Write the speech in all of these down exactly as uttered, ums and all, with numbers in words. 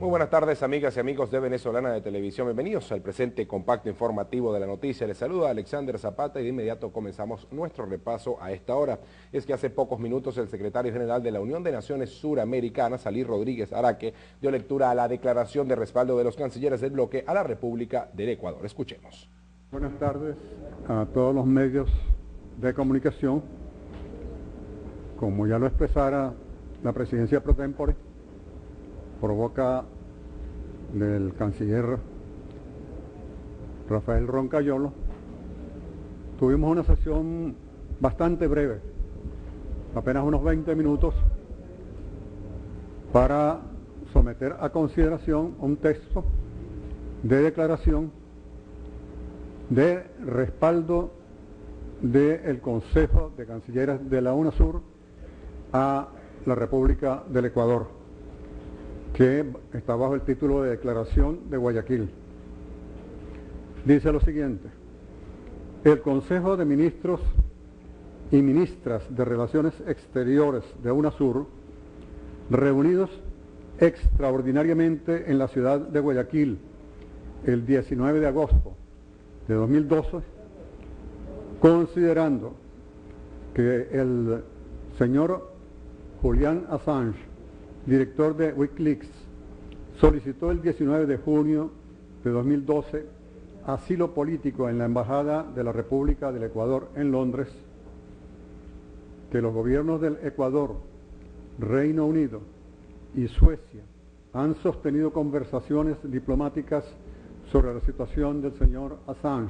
Muy buenas tardes, amigas y amigos de Venezolana de Televisión. Bienvenidos al presente compacto informativo de la noticia. Les saluda Alexander Zapata y de inmediato comenzamos nuestro repaso a esta hora. Es que hace pocos minutos el secretario general de la Unión de Naciones Suramericanas, Ali Rodríguez Araque, dio lectura a la declaración de respaldo de los cancilleres del bloque a la República del Ecuador. Escuchemos. Buenas tardes a todos los medios de comunicación. Como ya lo expresara la presidencia pro tempore, por boca del canciller Rafael Roncayolo, tuvimos una sesión bastante breve, apenas unos veinte minutos, para someter a consideración un texto de declaración de respaldo del Consejo de Cancilleres de la UNASUR a la República del Ecuador, que está bajo el título de Declaración de Guayaquil. Dice lo siguiente: el Consejo de Ministros y Ministras de Relaciones Exteriores de UNASUR, reunidos extraordinariamente en la ciudad de Guayaquil el diecinueve de agosto de dos mil doce, considerando que el señor Julian Assange, director de Wikileaks, solicitó el diecinueve de junio de dos mil doce asilo político en la Embajada de la República del Ecuador en Londres, que los gobiernos del Ecuador, Reino Unido y Suecia han sostenido conversaciones diplomáticas sobre la situación del señor Assange,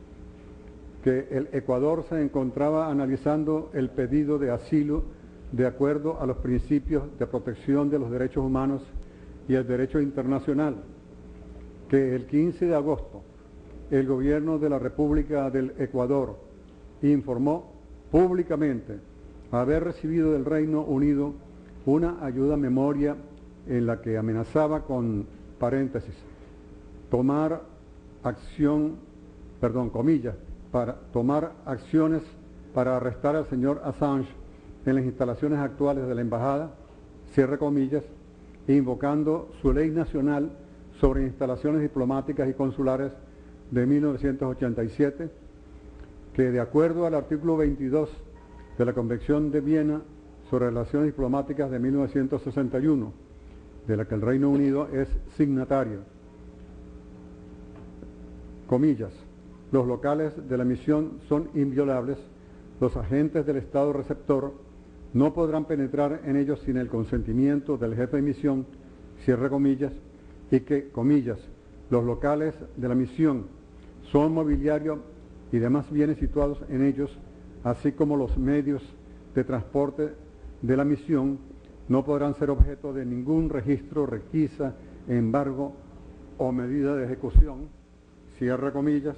que el Ecuador se encontraba analizando el pedido de asilo de acuerdo a los principios de protección de los derechos humanos y el derecho internacional, que el quince de agosto el gobierno de la República del Ecuador informó públicamente haber recibido del Reino Unido una ayuda memoria en la que amenazaba con, paréntesis, tomar acción, perdón, comillas, para tomar acciones para arrestar al señor Assange en las instalaciones actuales de la embajada, cierre comillas, invocando su ley nacional sobre instalaciones diplomáticas y consulares de mil novecientos ochenta y siete, que de acuerdo al artículo veintidós de la Convención de Viena sobre relaciones diplomáticas de mil novecientos sesenta y uno, de la que el Reino Unido es signatario, comillas, los locales de la misión son inviolables, los agentes del Estado receptor no podrán penetrar en ellos sin el consentimiento del jefe de misión, cierre comillas, y que, comillas, los locales de la misión son mobiliario y demás bienes situados en ellos, así como los medios de transporte de la misión, no podrán ser objeto de ningún registro, requisa, embargo o medida de ejecución, cierre comillas.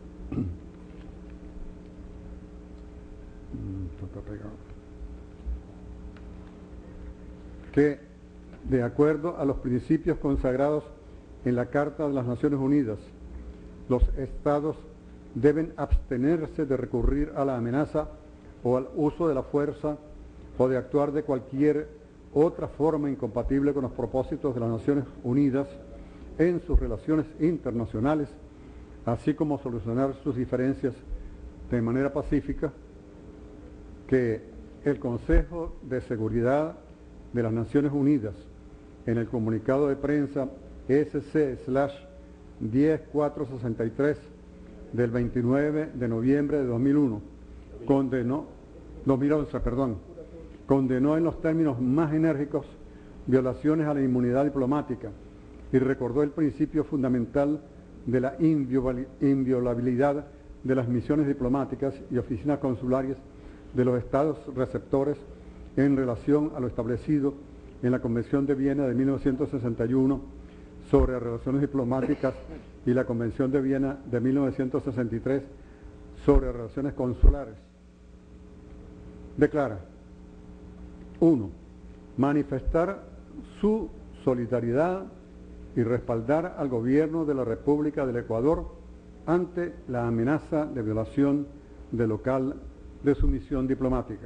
que de acuerdo a los principios consagrados en la Carta de las Naciones Unidas, los estados deben abstenerse de recurrir a la amenaza o al uso de la fuerza o de actuar de cualquier otra forma incompatible con los propósitos de las Naciones Unidas en sus relaciones internacionales, así como solucionar sus diferencias de manera pacífica, que el Consejo de Seguridad de las Naciones Unidas, en el comunicado de prensa S C diez mil cuatrocientos sesenta y tres del veintinueve de noviembre de dos mil uno, condenó, dos mil once, perdón, condenó en los términos más enérgicos violaciones a la inmunidad diplomática y recordó el principio fundamental de la inviolabilidad de las misiones diplomáticas y oficinas consulares de los estados receptores en relación a lo establecido en la Convención de Viena de mil novecientos sesenta y uno sobre relaciones diplomáticas y la Convención de Viena de mil novecientos sesenta y tres sobre relaciones consulares. Declara: uno. Manifestar su solidaridad y respaldar al gobierno de la República del Ecuador ante la amenaza de violación del local de su misión diplomática.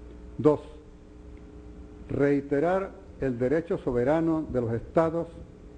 Dos. Reiterar el derecho soberano de los estados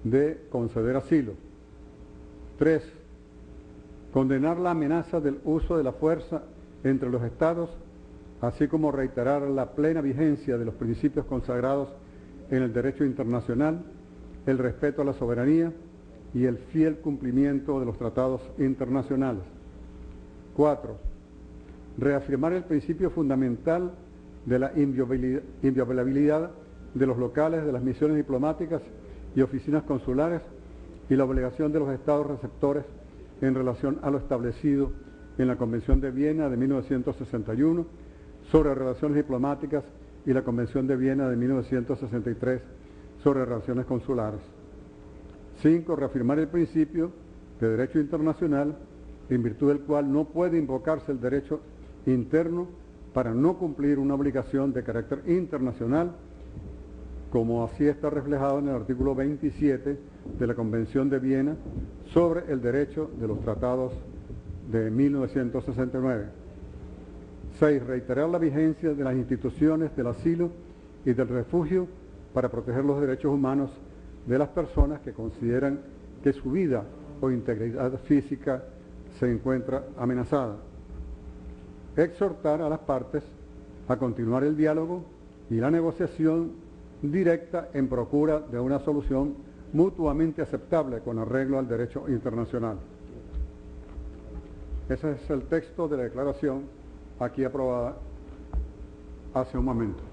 de conceder asilo. Tres, condenar la amenaza del uso de la fuerza entre los Estados, así como reiterar la plena vigencia de los principios consagrados en el derecho internacional, el respeto a la soberanía y el fiel cumplimiento de los tratados internacionales. Cuatro, reafirmar el principio fundamental de la inviolabilidad de los locales de las misiones diplomáticas y oficinas consulares y la obligación de los estados receptores en relación a lo establecido en la Convención de Viena de mil novecientos sesenta y uno sobre relaciones diplomáticas y la Convención de Viena de mil novecientos sesenta y tres sobre relaciones consulares. Cinco, reafirmar el principio de derecho internacional en virtud del cual no puede invocarse el derecho interno para no cumplir una obligación de carácter internacional, como así está reflejado en el artículo veintisiete de la Convención de Viena sobre el derecho de los tratados de mil novecientos sesenta y nueve. Seis, reiterar la vigencia de las instituciones del asilo y del refugio para proteger los derechos humanos de las personas que consideran que su vida o integridad física se encuentra amenazada. Exhortar a las partes a continuar el diálogo y la negociación directa en procura de una solución mutuamente aceptable con arreglo al derecho internacional. Ese es el texto de la declaración aquí aprobada hace un momento.